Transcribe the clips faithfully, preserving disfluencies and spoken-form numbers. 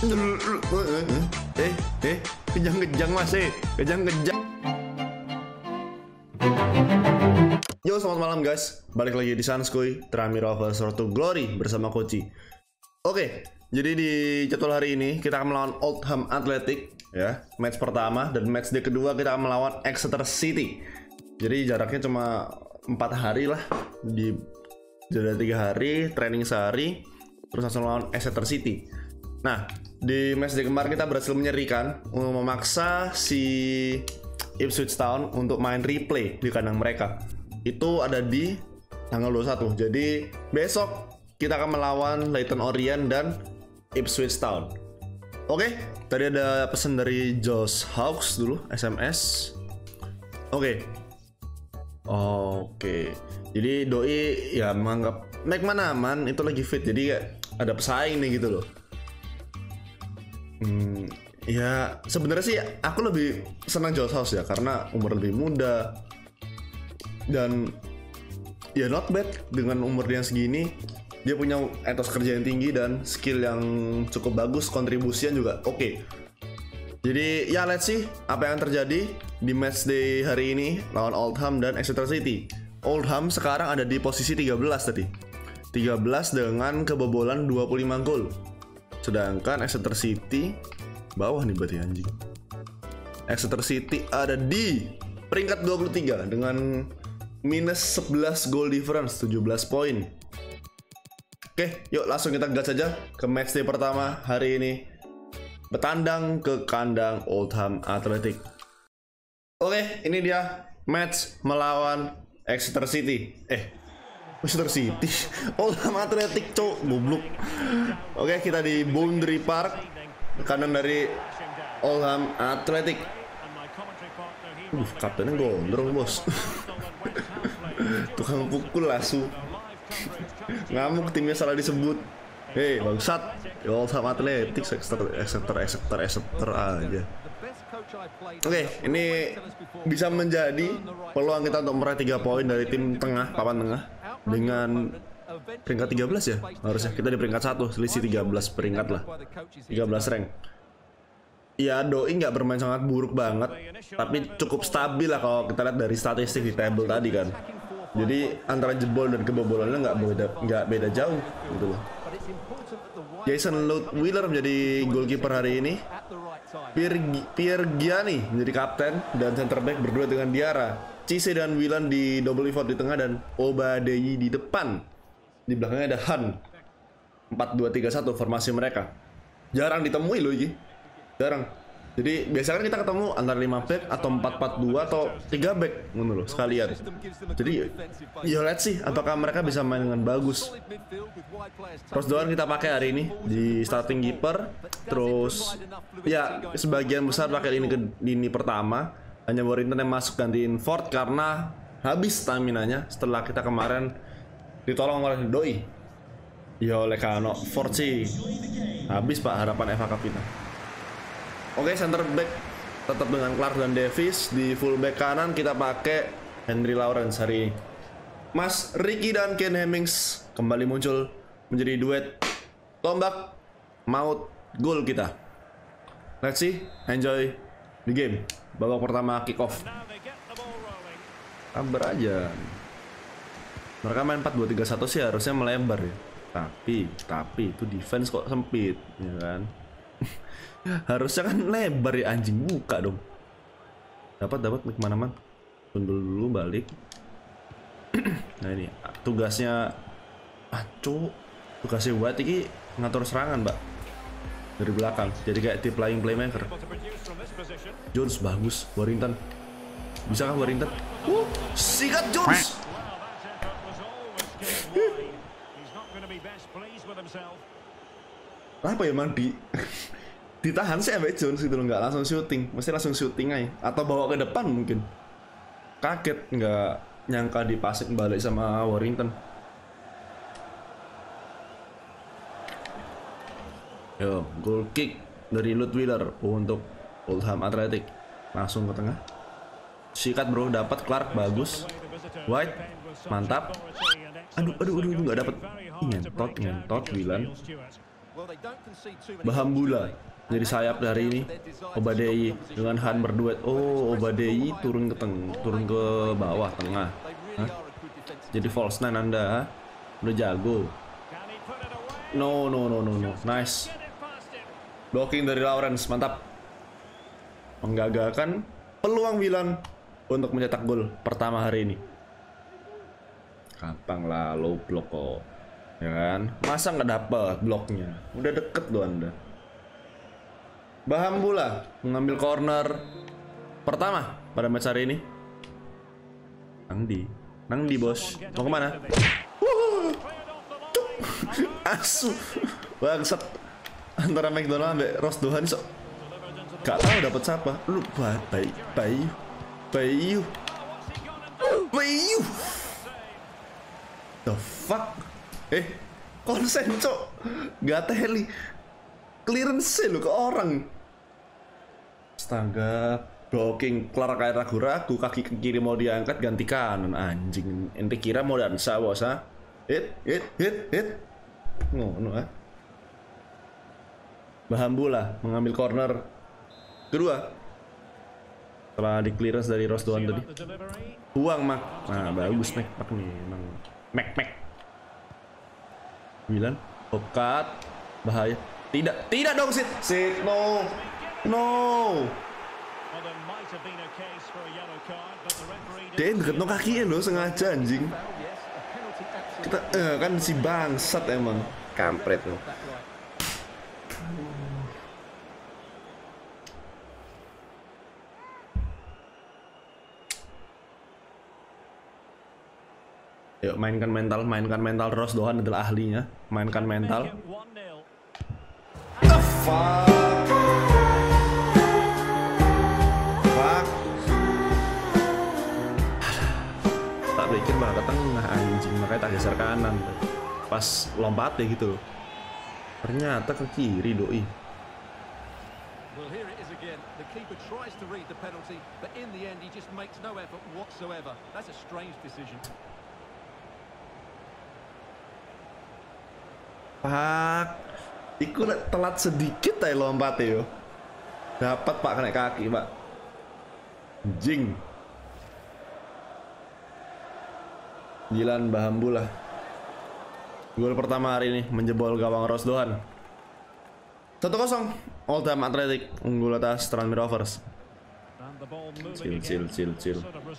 Eh, eh, kejang-kejang mas, eh, kejang-kejang. Yo, selamat malam guys. Balik lagi di Sanskuy, Tramir of Road to Glory bersama Koci. Oke, jadi di jadwal hari ini kita akan melawan Oldham Athletic ya, match pertama, dan match day kedua kita akan melawan Exeter City. Jadi jaraknya cuma empat hari lah, di jeda tiga hari, training sehari, terus langsung lawan Exeter City. Nah, di match day kemarin kita berhasil menyerikan, memaksa si Ipswich Town untuk main replay di kandang mereka. Itu ada di tanggal dua puluh satu. Jadi besok kita akan melawan Leyton Orient dan Ipswich Town. Oke, tadi ada pesan dari Josh Hawks dulu, S M S. Oke. Oke. Jadi doi ya menganggap McMahon aman, itu lagi fit. Jadi ada pesaing nih gitu loh. Hmm, ya sebenarnya sih aku lebih senang Josh Hawks ya, karena umur lebih muda dan ya not bad dengan umur dia segini. Dia punya etos kerja yang tinggi dan skill yang cukup bagus, kontribusinya juga oke. Okay. Jadi ya let's see apa yang terjadi di match day hari ini lawan Oldham dan Exeter City. Oldham sekarang ada di posisi tiga belas tadi. tiga belas dengan kebobolan dua puluh lima gol. Sedangkan Exeter City bawah nih berarti anjing. Exeter City ada di peringkat dua puluh tiga dengan minus sebelas goal difference, tujuh belas poin. Oke, yuk langsung kita gas saja ke match day pertama hari ini. Bertandang ke kandang Oldham Athletic. Oke, ini dia match melawan Exeter City. Eh, Exeter City, Oldham Athletic, cok, goblok. Oke, kita di Boundary Park, kanan dari Oldham Athletic. Uh, kaptennya gondrong bos. Tukang pukul lasu. Ngamuk timnya salah disebut. Hei bangsat, Oldham Athletic, Exeter, Exeter, Exeter, Exeter aja. Oke, ini bisa menjadi peluang kita untuk meraih tiga poin dari tim tengah, papan tengah. Dengan peringkat tiga belas ya, harusnya kita di peringkat satu, selisih tiga belas peringkat lah, tiga belas rank. Ya, Doi nggak bermain sangat buruk banget, tapi cukup stabil lah kalau kita lihat dari statistik di table tadi kan. Jadi antara jebol dan kebobolannya nggak beda, nggak beda jauh gitu loh. Jason Lutwiller menjadi goalkeeper hari ini. Pierre, Pierre Gianni menjadi kapten dan center back berdua dengan Diarra. Cisse dan Willan di double pivot di tengah dan Obadeyi di depan. Di belakangnya ada Han. empat dua tiga satu formasi mereka. Jarang ditemui loh ini. Jarang. Jadi biasanya kan kita ketemu antara lima back atau empat empat dua atau tiga back menurut sekalian. Jadi ya let's see apakah mereka bisa main dengan bagus. Terus doang kita pakai hari ini di starting keeper. Terus ya sebagian besar pakai ini ke lini pertama. Hanya Warrington yang masuk gantiin Ford karena habis stamina-nya setelah kita kemarin ditolong oleh Doi. Ya oleh Kano Ford sih habis pak harapan Eva Kapita. Oke, center back tetap dengan Clark dan Davis. Di full back kanan kita pakai Henry Lawrence hari ini. Mas Ricky dan Ken Hemmings kembali muncul menjadi duet tombak maut gol kita. Let's see, enjoy the game. Babak pertama kick off. Kabar aja. Mereka main empat dua tiga satu sih harusnya melebar ya. Tapi, tapi itu defense kok sempit, ya kan? Harusnya kan lebar ya anjing, buka dong. Dapat dapat kemana-mana. Tundul dulu balik. Nah ini tugasnya, ah cuk, tugasnya buat ini ngatur serangan mbak dari belakang. Jadi kayak tip flying playmaker. Jones bagus, Warrington. Bisa kah Warrington? Uh, sikat Jones. Apa ya emang di ditahan sih sampai Jones gitu loh, nggak langsung syuting, mesti langsung syuting aja atau bawa ke depan mungkin. Kaget nggak nyangka dipasing balik sama Warrington. Yo, goal kick dari Lutwiller untuk Oldham Athletic, langsung ke tengah. Sikat bro, dapat Clark bagus. White, mantap. Aduh, aduh, aduh, nggak dapat. Ngentot, ngentot, Willan. Bahambula jadi sayap dari ini. Obadeyi dengan Han berduet. Oh, Obadeyi turun ke teng, turun ke bawah tengah. Hah? Jadi false nine Anda, ha? Udah jago. No, no, no, no, no. Nice. Blocking dari Lawrence, mantap. Menggagalkan peluang Milan untuk mencetak gol pertama hari ini. Gampang lah, low block kok. Ya kan? Masa nggak dapat bloknya? Udah deket loh Anda. Bahambula mengambil corner pertama pada match hari ini. Nangdi, Nangdi bos, mau kemana? Asu, bangsat. Antara McDonald sampai Ross Dohan so. Gak tahu dapat siapa. Lu bayi, bayi, bayi, bayi. The fuck? Eh, konsen cok, gak teli. Clearance lu ke orang. Astaga, blocking kelar kayak ragu-ragu, kaki ke kiri mau diangkat ganti kanan anjing. Ente kira mau dansa bos ha? Hit, hit, hit, hit. Ngono ah. Bahambula mengambil corner kedua. Setelah di clearance dari Ross Doan tadi. Buang Mak. Nah, bagus Mak Mak nih emang. Mak Mak. Milan, Hopkat, bahaya. Tidak, tidak dong Sid. Sid, no. No. Dia deket no kakinya loh sengaja anjing. Kita eh, kan si bangsat emang. Kampret loh. Yuk mainkan mental, mainkan mental. Ross Dohan adalah ahlinya. Mainkan mental. The fuck? Fuck. Tak pikir bakal ke tengah anjing, makanya tak geser kanan. Pas lompat ya gitu. Ternyata ke kiri doi. Well, here it is again. The keeper tries to read the penalty, but in the end he just makes no effort whatsoever. That's a strange decision. Pak, iku telat sedikit aja lompatnya yo. Dapat Pak kena kaki Pak. Jing. Jilan Bahambula. Gol pertama hari ini menjebol gawang Ross Dohan. satu kosong. Oldham Athletic unggul atas Tranmere Rovers. Chill, chill, chill, chill.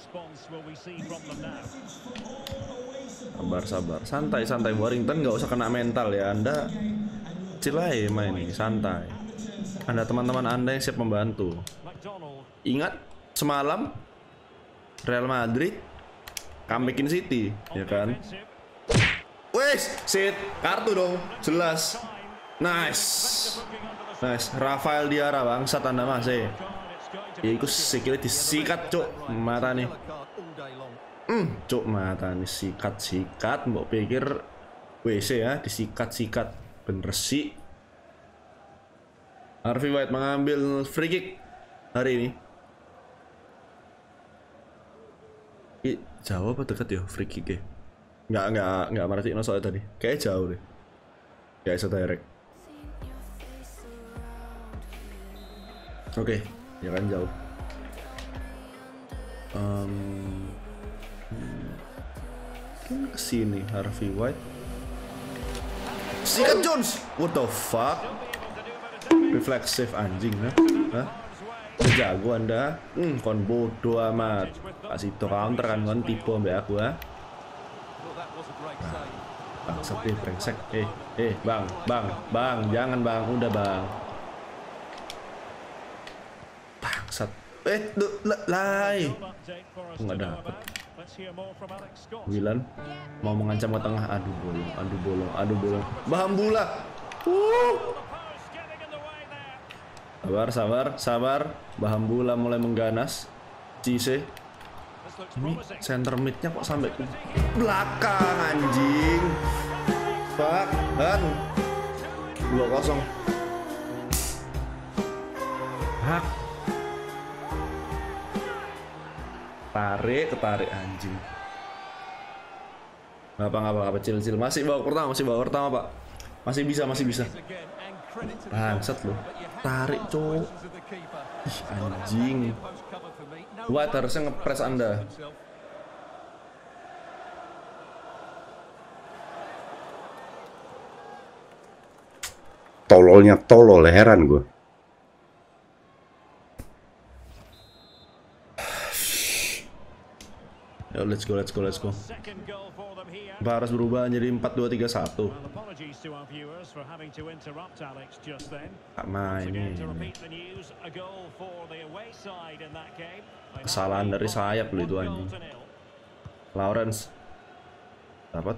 Sabar, sabar, santai, santai. Warrington nggak usah kena mental ya. Anda chill aja main ini, santai. Anda teman-teman Anda yang siap membantu. Ingat semalam Real Madrid comebackin City, ya kan? Wes, sit, kartu dong, jelas. Nice, nice. Rafael Diarra bangsat Anda masih. Ya ikut sikilnya disikat cuk mata nih. Hmm, cuk mata nih sikat-sikat. Mbok pikir W C ya, disikat-sikat. Bener sih. Harvey White mengambil free kick hari ini. Ih, jauh apa dekat ya free kick ya? Nggak, nggak, nggak merhatiin soalnya tadi. Kayaknya jauh deh. Gak bisa direct. Oke, okay, ya kan jauh. Um, mungkin kesini Harvey White. Sikat Jones. What the fuck? Refleksif anjing, nah. Hah? Jago Anda. Hmm, kon bodoh amat. Kasih to counter kan kon tipe mbak aku ha. Bangsat eh, brengsek. Eh, eh, bang, bang, bang, jangan bang, udah bang. Bangsat. Eh, lai. Nggak dapet. Wilan mau mengancam ke tengah. Aduh bolong, aduh bolong, aduh bolong. Bahambula. Uh. Sabar, sabar, sabar. Bahambula mulai mengganas. Cise. Ini center mid-nya kok sampai ke belakang anjing. Fuck, dan dua kosong. Hak. Tarik, ketarik anjing. Ngapa ngapa ngapa cil-cil masih babak pertama, masih babak pertama, Pak. Masih bisa, masih bisa. Bangsat lu. Tarik, cok. Ih, anjing. White harusnya ngepres Anda. Tololnya tolol, heran gue. Yo, let's go, let's go, let's go. Kita harus berubah jadi empat dua tiga satu. Gak main ini. Kesalahan dari sayap lu itu anjing. Lawrence dapat.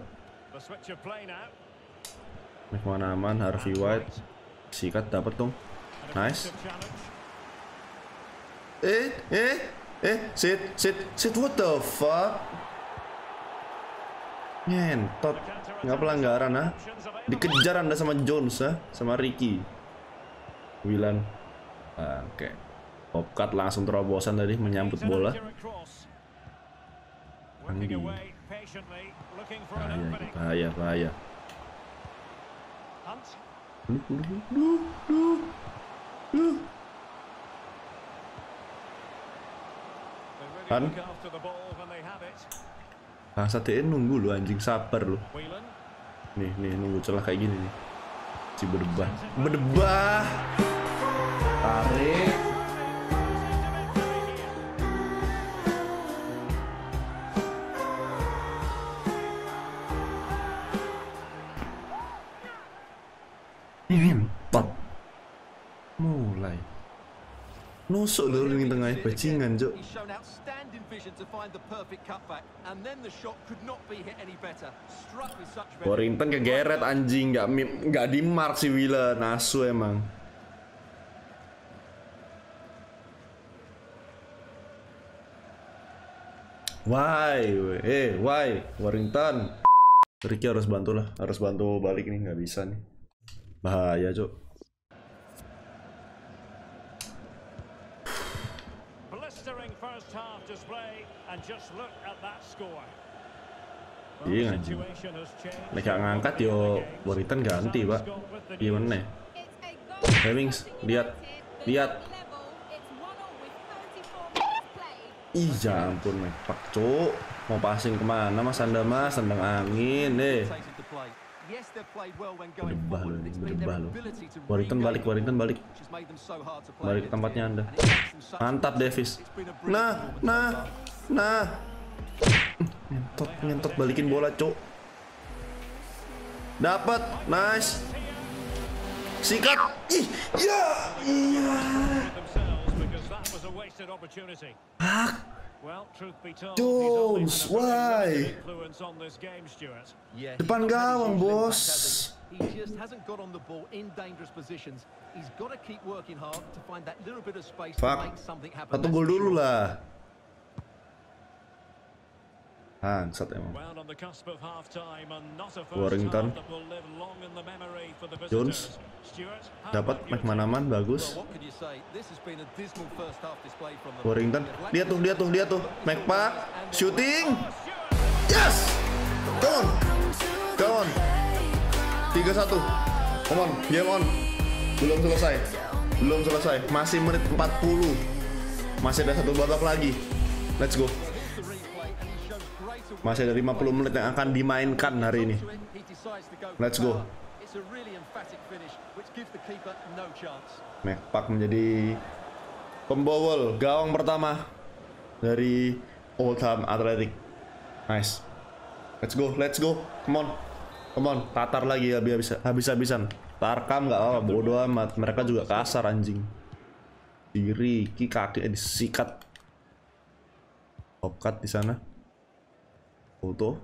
McManaman, Harvey White, sikat dapat dong. Nice. Eh, eh, eh, sit, sit, sit. What the fuck? Ngentot, nggak pelanggaran ah? Dikejar Anda sama Jones ah, sama Ricky. Wilan, ah, oke. Okay. Bobcat langsung terobosan tadi menyambut bola. Andi. Bahaya, bahaya, bahaya. Lu, lu, lu, lu, lu. Kan? Bangsa T N nunggu lu anjing, sabar lu. Nih, nih nunggu celah kayak gini nih. Si berdebah, berdebah. Tarik. Ngentot. Mulai. Nusuk lu lini tengah bajingan, Jok. Warrington kegeret anjing, nggak nggak di mark si Willa, nasu emang. Why, eh, why, Warrington. Ricky harus bantu lah, harus bantu balik nih, nggak bisa nih. Bahaya, Cok. Iya anjing. Mereka ngangkat yo, Warrington ganti pak. Gimana? Hemmings, lihat, lihat. Ih, ya ampun, Pak Cuk. Mau passing kemana mas Anda mas? Tendang angin deh. Berdebah loh ini, berdebah loh. Warrington balik, Warrington balik. Balik ke tempatnya Anda. Mantap Davis. Nah, nah, nah. Ngentot, ngentot balikin bola, Cok. Dapat, nice. Sikat. Ih, ya, iya. Hah? Jones, why? Depan gawang, bos. Fuck. Satu gol dulu lah. Bangsat emang. Warrington, Jones dapat McManaman, bagus. Warrington, dia tuh, dia tuh, dia tuh. McPa, shooting, yes, come on, come on, tiga satu, come on, game on. Belum selesai, belum selesai, masih menit empat puluh, masih ada satu babak lagi, let's go. Masih ada lima puluh menit yang akan dimainkan hari ini. Let's go. McPak menjadi pembobol gawang pertama dari Oldham Athletic. Nice. Let's go, let's go. Come on. Come on, tatar lagi habis habis-habisan. Tarkam nggak apa, bodo amat. Mereka juga kasar anjing. Diri, ki kaki eh, disikat. Bobcat di sana. Foto.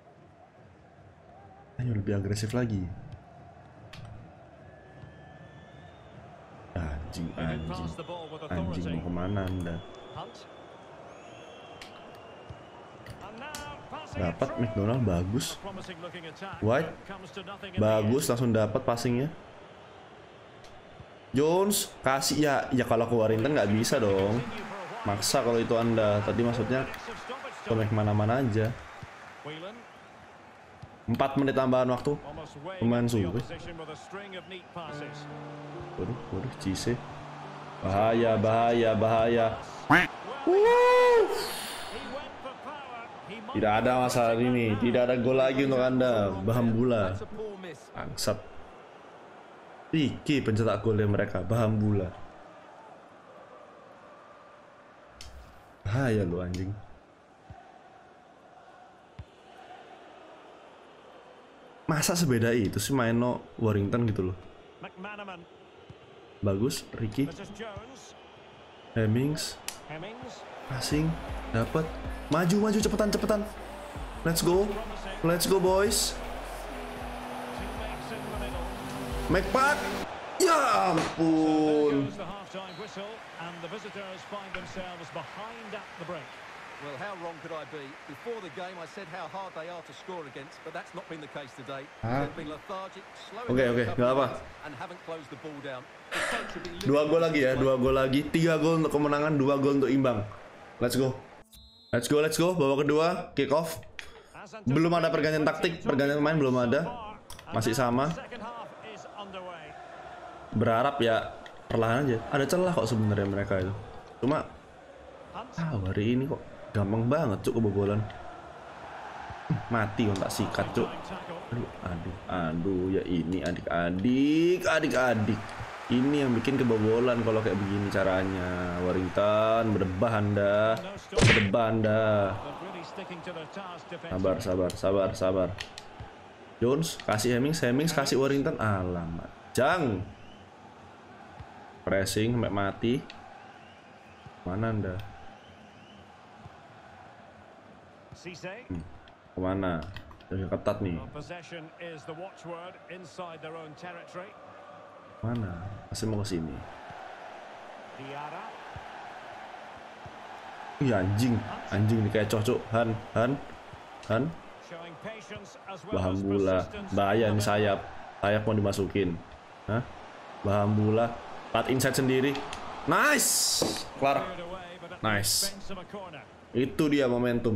Ayo lebih agresif lagi. Anjing, anjing, anjing mau kemana Anda? Dapat McDonald, bagus. White, bagus, langsung dapat passingnya. Jones, kasih ya, ya kalau ke Warrington nggak bisa dong. Maksa kalau itu Anda. Tadi maksudnya ke McManaman aja. empat menit tambahan waktu. pemain suwe. Waduh, waduh, Cisse. Bahaya, bahaya, bahaya. Tidak ada masalah ini, tidak ada gol lagi untuk Anda, Bahambula. Bangsat. Iki pencetak golnya mereka, Bahambula. Bahaya lu anjing. Masa sebeda itu sih main no Warrington gitu loh. Bagus, Ricky. Hemmings. Passing, dapat. Maju, maju, cepetan, cepetan. Let's go. Let's go, boys. McPak. Ya ampun. Well, how wrong could I be? Before the game, I said how hard they are to score against, but that's not been the case today. They've been lethargic, slow Oke, oke, nggak apa. and haven't closed the ball down. Dua gol lagi ya, dua gol lagi, tiga gol untuk kemenangan, dua gol untuk imbang. Let's go, let's go, let's go. Babak kedua, kick off. Belum ada pergantian taktik, pergantian pemain belum ada, masih sama. Berharap ya perlahan aja. Ada celah kok sebenarnya mereka itu. Cuma, ah hari ini kok gampang banget cuk kebobolan. Mati kontak sikat cuk. Aduh, aduh, aduh ya ini adik-adik, adik-adik. Ini yang bikin kebobolan kalau kayak begini caranya. Warrington, berdebah Anda, berdebah Anda. Sabar, sabar, sabar, sabar. Jones kasih Hemmings, Hemmings kasih Warrington. Alamak, Jang. Pressing sampai mati. Mana Anda? Hmm. Kemana? Jadi ketat nih. Mana? Masih mau ke sini. Iya anjing, anjing nih kayak cocok. Han, Han, Han. Bahambula, bahaya nih sayap. Sayap mau dimasukin. Hah? Bahambula, pat inside sendiri. Nice, kelar. Nice. Itu dia momentum.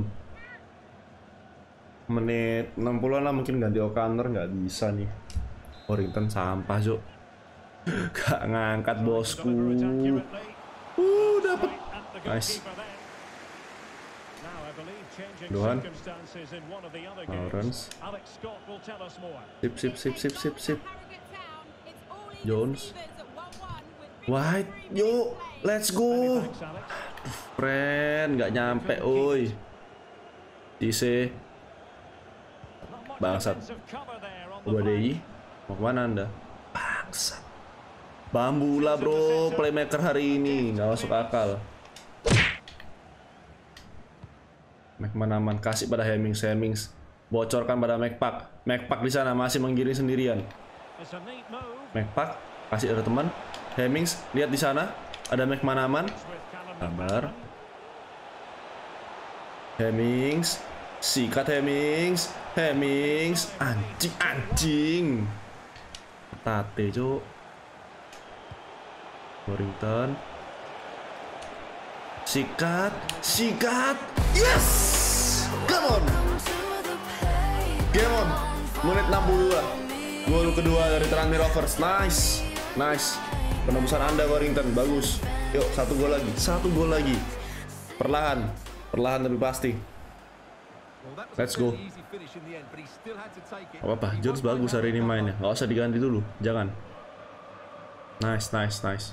Menit enam puluhan lah mungkin ganti O'Connor, nggak bisa nih. Warrington sampah Cuk. Gak ngangkat bosku. Uh dapat. Nice. Dohan. Lawrence. Sip sip sip sip sip sip. Jones. White, yuk, let's go. Friend, nggak nyampe, oi. Cisse. Bangsat. Ubadeyi, mau kemana Anda? Bangsat. Bahambula bro, playmaker hari ini nggak masuk akal. McManaman kasih pada Hemmings, Hemmings bocorkan pada McPak. McPak di sana masih menggiring sendirian. McPak kasih ada teman. Hemmings lihat di sana ada McManaman. Sabar. Hemmings, sikat Hemmings, Hemmings, anjing anjing. Tate cuk. Warrington. Sikat, sikat. Yes! Come on. Game on. Menit enam puluh dua. Gol kedua dari Tranmere Rovers. Nice. Nice. Penebusan Anda Warrington, bagus. Yuk, satu gol lagi, satu gol lagi. Perlahan, perlahan tapi pasti. Let's go. Apa-apa, Jones bagus hari ini mainnya. Gak usah diganti dulu, jangan. Nice, nice, nice.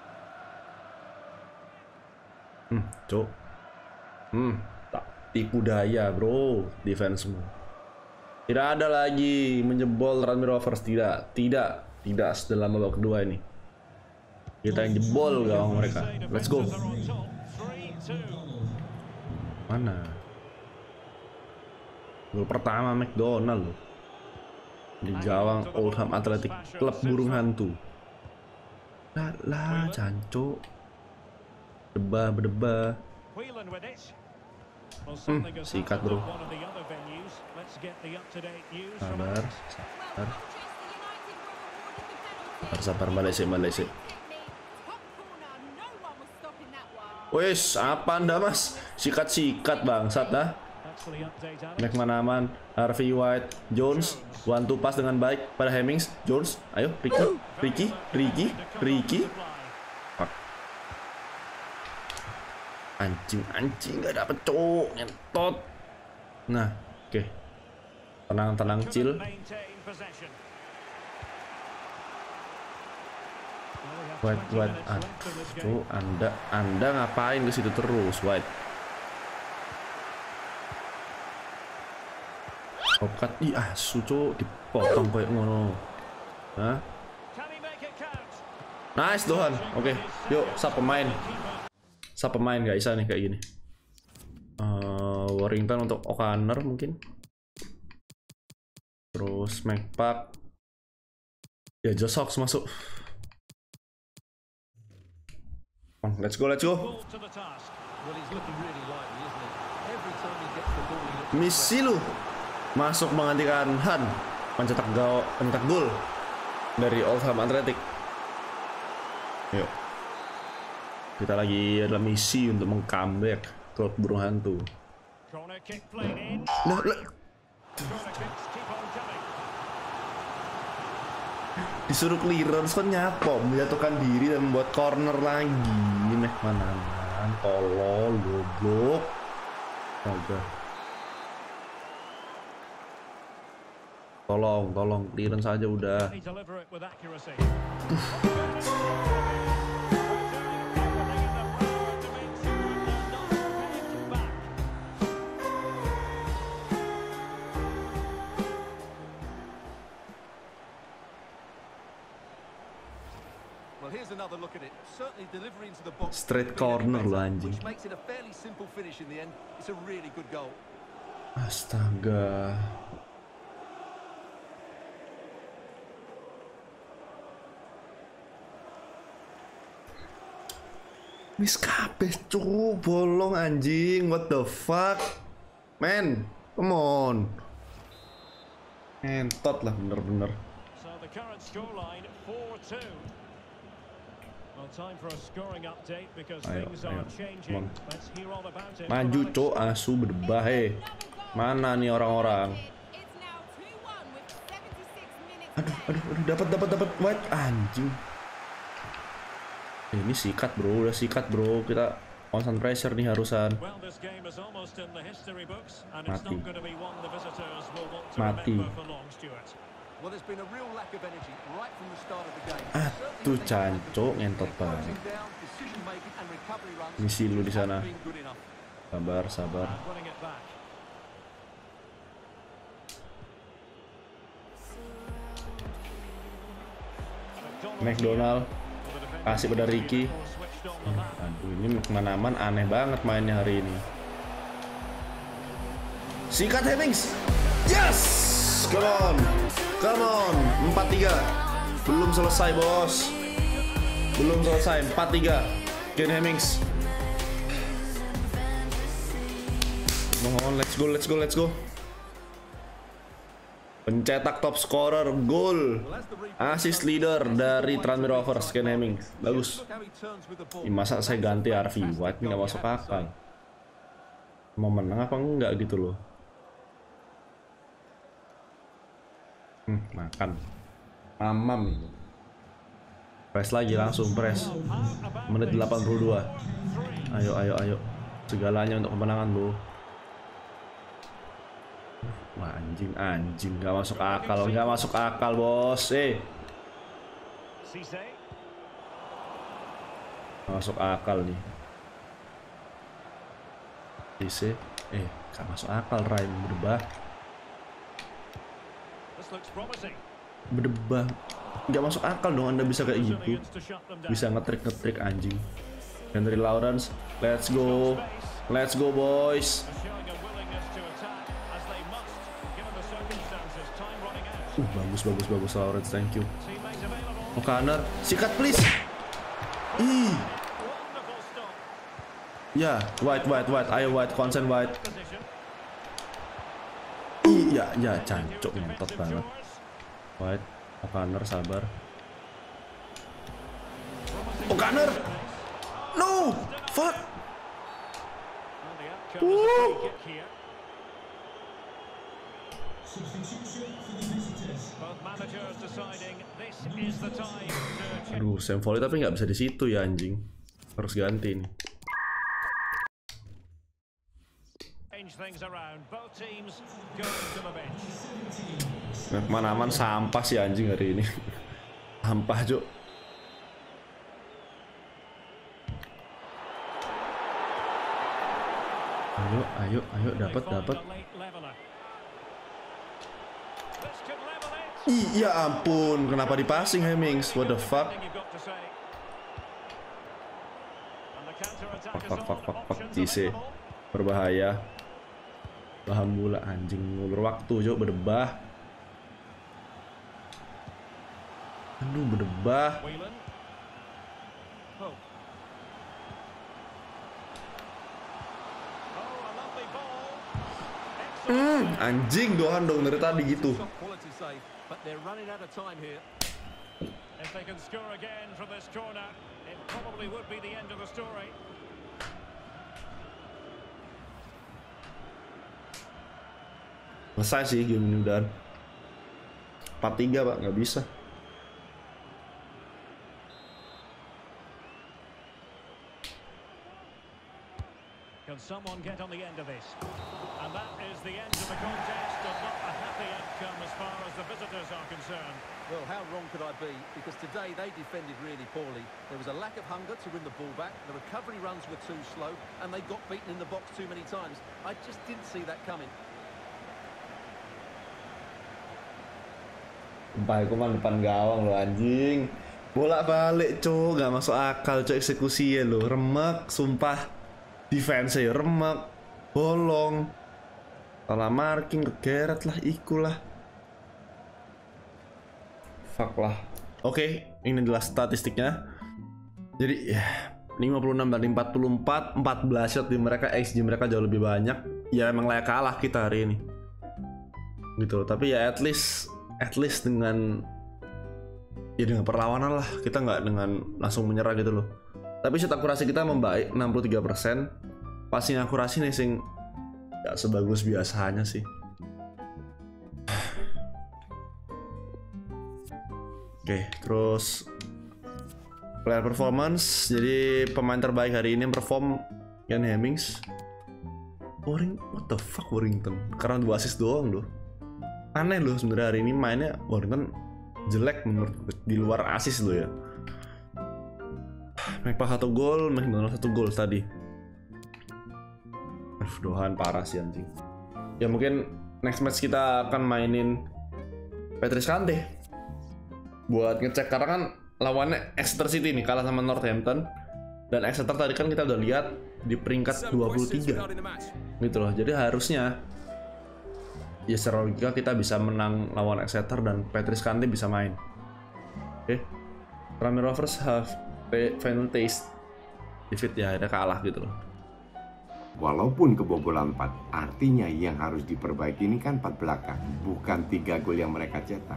Hmm, cok. Hmm, tak tipu daya bro, defense-mu. Tidak ada lagi menjebol Tranmere Rovers, tidak, tidak, tidak dalam babak kedua ini. Kita yang jebol gawang mereka. Let's go. Mana? Gol pertama McDonald loh. Di gawang Oldham Athletic, klub burung hantu. Lah, lah canco. Berdebah, berdebah. Hmm, sikat bro. Sabar, sabar. Sabar, sabar, balik sih, balik sih. Wes, apa Anda mas? Sikat-sikat bangsat dah. McManaman, Harvey White, Jones, one two pass dengan baik pada Hemmings, Jones, ayo Ricky, Ricky, Ricky, Ricky. Fuck. Anjing, anjing nggak dapet cowok, ngentot. Nah, oke, okay. tenang, tenang, chill. White, White, aduh, anda, anda ngapain ke situ terus, White? Okat, ih asu cuk, dipotong kayak ngono. Hah? Nice Dohan. Oke, okay. Yuk sub pemain. Sub pemain gak bisa nih kayak gini. Uh, Warrington untuk O'Connor mungkin. Terus McPack. Ya Josh Hawks masuk. Oh, let's go, let's go. Misi lu. Masuk menggantikan Han, mencetak gol, mencetak gol dari Oldham Athletic. Yuk, kita lagi adalah misi untuk meng-comeback klub burung hantu. Nah, nah. Disuruh clearance kan nyapom, menjatuhkan diri dan membuat corner lagi. McManaman, tolol, goblok. Astaga. Tolong, tolong, clearance saja udah. Straight corner lo anjing. Astaga. Miss kabeh cu, bolong anjing, what the fuck, man, come on, entot lah bener-bener. Ayo, ayo, maju cu, asu berdebah, he, mana nih orang-orang? Aduh, aduh, aduh, dapat, dapat, dapat, White, anjing. Ini sikat bro, udah sikat bro, kita constant pressure nih harusan. Mati. Mati. Aduh cancok, ngentot banget. Misi lu di sana. Sabar, sabar. McDonald kasih pada Ricky. Aduh, ini McManaman aneh banget mainnya hari ini. Sikat Hemmings. Yes! Come on. Come on. empat tiga. Belum selesai, bos. Belum selesai. empat tiga. Ken Hemmings. Mohon, let's go, let's go, let's go. Pencetak top scorer, gol, assist leader dari Tranmere Rovers, Ken Hemmings. Bagus. Ini masa saya ganti Harvey White, nggak masuk akal. Mau menang apa enggak gitu loh. Hmm, makan. Mamam ini. Press lagi langsung, press. Menit delapan puluh dua. Ayo, ayo, ayo. Segalanya untuk kemenangan, bro. Wah, anjing, anjing, nggak masuk akal, nggak masuk akal, bos. Eh, nggak masuk akal nih. Cisse, eh, nggak masuk akal, Ryan berdebah, berdebah, nggak masuk akal dong. Anda bisa kayak gitu, bisa ngetrik ngetrik anjing. Henry Lawrence, let's go, let's go, boys. Uh, bagus, bagus, bagus, Lawrence, thank you. O'Connor, sikat please. Ih. Ya, White, White, White, ayo White, consent White. Iya, ya, cancok, ngentot banget. White, O'Connor, sabar. O'Connor, no, fuck. Uh. Aduh, Sam Foley tapi nggak bisa di situ ya anjing. Harus ganti nih. McManaman sampah sih anjing hari ini. Sampah, Cuk. Ayo, ayo, ayo, dapat, dapat. Iya ampun, kenapa di passing Hemmings? What the fuck? Fuck, fuck, fuck, fuck, fuck, J C. Berbahaya. Bahan bola anjing, ngulur waktu, Cuk, berdebah. Aduh, berdebah. Hmm, anjing dohan dong dari tadi gitu. Selesai sih game ini udah. empat tiga Pak, nggak bisa. Can someone get on the end of this? And that is the end of the contest, and not a happy outcome as far as the visitors are concerned. Well, how wrong could I be? Because today they defended really poorly. There was a lack of hunger to win the ball back. The recovery runs were too slow, and they got beaten in the box too many times. I just didn't see that coming. Sumpah, aku mah depan gawang lo anjing. Bola balik, Cuk, gak masuk akal, Cuk, eksekusinya lo. Remek, sumpah. Defense ya remek, bolong, salah marking, kegeret lah, ikulah. Fuck lah. Oke, okay, ini adalah statistiknya. Jadi ya lima puluh enam dari empat puluh empat, empat belas shot di mereka, X G mereka jauh lebih banyak. Ya emang layak kalah kita hari ini. Gitu loh, tapi ya at least at least dengan ya dengan perlawanan lah, kita nggak dengan langsung menyerah gitu loh. Tapi shot akurasi kita membaik enam puluh tiga persen. Passing akurasi nih sing gak sebagus biasanya sih. Oke, okay, terus player performance. Jadi pemain terbaik hari ini perform Ian Hemmings. Warring, what the fuck Warrington? Karena dua assist doang loh. Aneh loh sebenarnya hari ini mainnya Warrington jelek menurut di luar assist loh ya. McPa satu gol, McDonald satu gol tadi. Aduh, dohan parah sih anjing. Ya mungkin next match kita akan mainin Patrice Kante buat ngecek, karena kan lawannya Exeter City nih, kalah sama Northampton. Dan Exeter tadi kan kita udah lihat di peringkat dua puluh tiga gitu loh. Jadi harusnya ya secara logika kita bisa menang lawan Exeter dan Patrice Kante bisa main. Oke, okay. Tranmere Rovers have final taste defeat, ya ada kalah gitu loh. Walaupun kebobolan empat, artinya yang harus diperbaiki ini kan empat belakang, bukan tiga gol yang mereka cetak.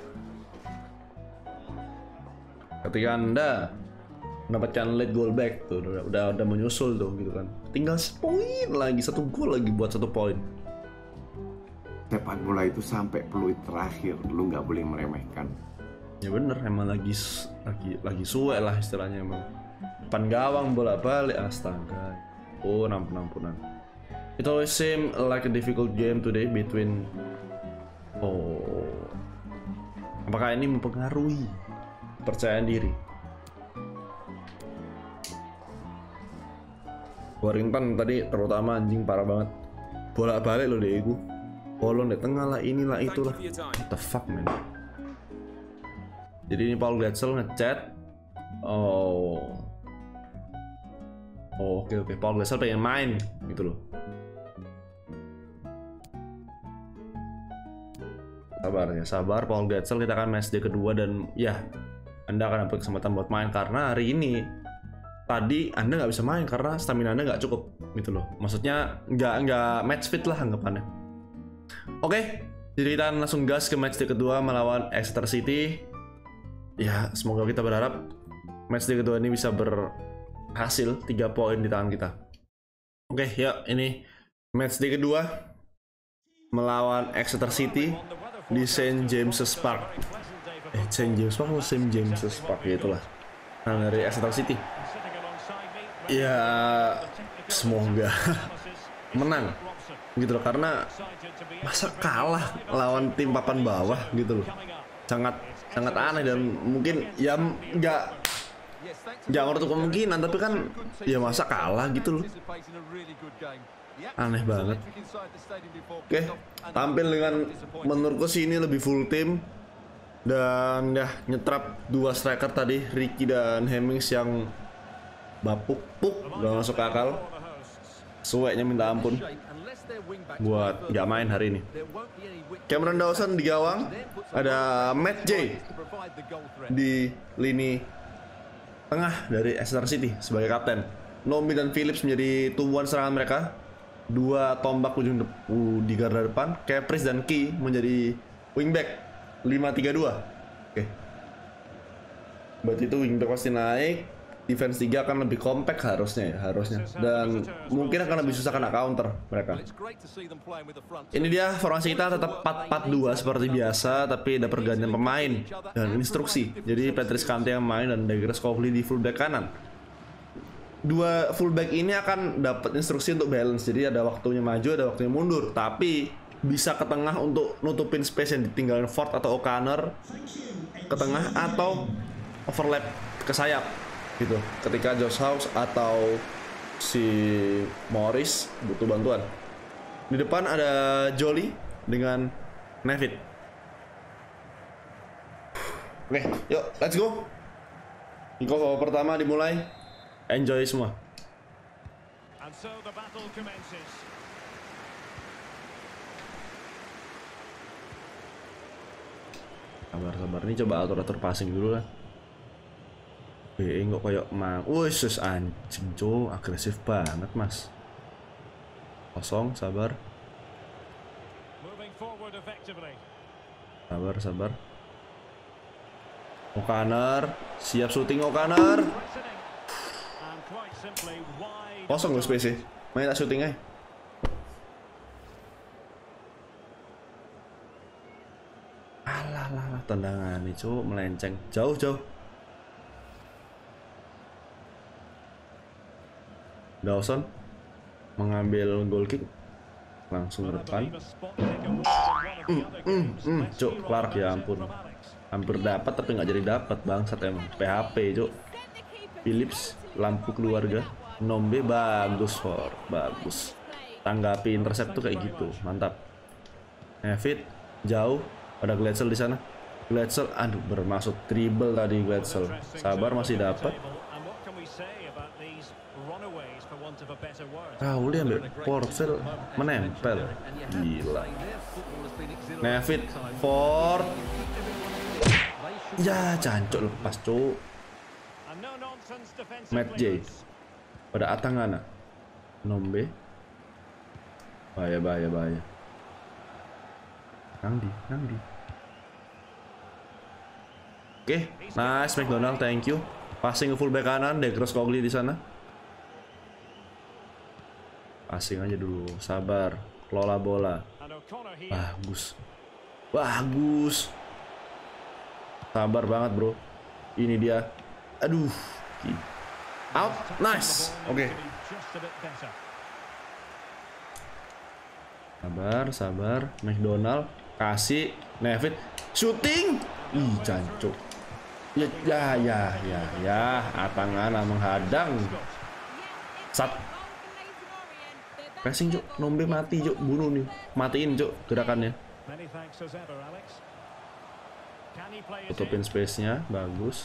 Ketika Anda mendapatkan late goal back tuh udah udah, udah menyusul tuh gitu kan, tinggal poin lagi, satu gol lagi buat satu poin. Sepak bola itu sampai peluit terakhir, lu nggak boleh meremehkan. Ya bener, emang lagi lagi lagi suwe lah istilahnya emang. Depan gawang bola balik, astaga. Oh, ampun-ampunan. It always seem like a difficult game today between. Oh, apakah ini mempengaruhi kepercayaan diri? Warrington tadi terutama anjing parah banget. Bola balik loh deh gue. Bolong di tengah lah, inilah itulah. What the fuck man? Jadi ini Paul Glatzel ngechat. Oh. Oh, oke oke. Paul Glatzel pengen main gitu loh. Sabar ya, sabar Paul Glatzel, kita akan match day kedua dan ya Anda akan dapat kesempatan buat main karena hari ini tadi Anda nggak bisa main karena stamina Anda nggak cukup gitu loh. Maksudnya nggak nggak match fit lah anggapannya. Oke, jadi kita langsung gas ke match day kedua melawan Exeter City. Ya, semoga kita berharap match day kedua ini bisa berhasil, tiga poin di tangan kita. Oke, ya ini match day kedua. melawan Exeter City di Saint James's Park. Eh, Saint James Park atau Saint James's Park ya itulah. Nah, dari Exeter City. Ya, semoga menang gitu loh, karena masa kalah lawan tim papan bawah gitu loh. Sangat sangat aneh dan mungkin ya nggak nggak menutup kemungkinan, tapi kan ya masa kalah gitu loh. Aneh banget. Oke, tampil dengan menurutku sih ini lebih full tim dan ya nyetrap dua striker tadi, Ricky dan Hemmings yang bapuk puk gak masuk akal. Sueknya minta ampun buat nggak main hari ini. Cameron Dawson di gawang, ada Matt J di lini tengah dari Exeter City sebagai kapten. Nombi dan Phillips menjadi tumbuhan serangan mereka. Dua tombak ujung de- di garda depan. Caprice dan Key menjadi wingback lima tiga dua. Oke. Berarti itu wingback pasti naik. Defense tiga akan lebih compact harusnya ya, harusnya. Dan mungkin akan lebih susah kena counter mereka. Ini dia formasi kita tetap empat empat dua seperti biasa, tapi ada pergantian pemain dan instruksi. Jadi Patrice Kante yang main dan Douglas Coughlin di fullback kanan. Dua fullback ini akan dapat instruksi untuk balance. Jadi ada waktunya maju, ada waktunya mundur. Tapi bisa ke tengah untuk nutupin space yang ditinggalin Ford atau O'Connor ke tengah, atau overlap ke sayap gitu ketika Josh House atau si Morris butuh bantuan. Di depan ada Jolie dengan Nevitt. Oke, yuk let's go. Niko pertama dimulai. Enjoy semua. And so the battle commences. Sabar-sabar nih, coba atur-atur passing dulu lah. Eh, nggak kayak mang. Wih, sus anjing, cowok agresif banget mas. Kosong, sabar. Moving forward effectively. Sabar, sabar. O'Connor, siap syuting O'Connor. And quite simply wide. Kosong loh space-nya. Main tak syuting aja. Alah, alah, alah, tendangan nih, cowok melenceng. Jauh, jauh. Dawson mengambil goal kick langsung ke depan. Hmm, hmm, hmm, cuk, Clark ya ampun. Hampir dapat tapi nggak jadi dapat, bangsat emang. P H P, cuk. Phillips, lampu keluarga. Nombe bagus, for bagus. Tanggapi intercept tuh kayak gitu, mantap. Nevitt jauh, ada Glatzel di sana. Glatzel, aduh bermaksud dribble tadi Glatzel. Sabar, masih dapat. Raul ambil Portville menempel. Gila. Nevitt, Ford. Ya, cancuk lepas, cuk. Matt J. Pada Atangana. Nombe. Bahaya, bahaya, bahaya. Nangdi, Nangdi. Oke, nice McDonald, thank you. Passing ke fullback kanan, Douglas Coughlin di sana. Passing aja dulu, sabar, kelola bola. Bagus, bagus. Sabar banget bro. Ini dia. Aduh, out, nice. Oke. Okay. Sabar, sabar. McDonald kasih Nevitt, shooting. Ih, cancuk. Ya, ya, ya, ya, ya. Atangana menghadang. Sat. Pressing, cuk. Nombe mati, cuk. Bunuh nih. Matiin, cuk, gerakannya. Tutupin space-nya, bagus.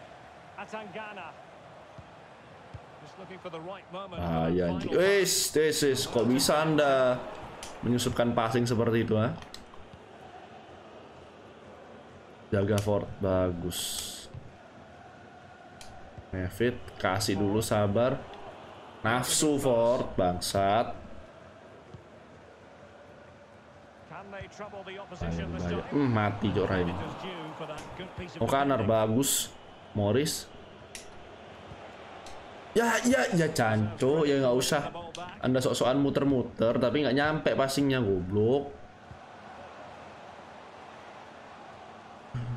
Ah, ya anjing. Wes, this kok bisa Anda menyusupkan passing seperti itu, ha? Jaga Ford, bagus. Nevitt, kasih dulu, sabar. Nafsu Ford, bangsat. Bahaya. Hmm, mati Jora ini. O'Connor bagus. Morris. Ya, ya, ya canco, ya nggak usah. Anda sok-sokan muter-muter, tapi nggak nyampe passingnya, goblok.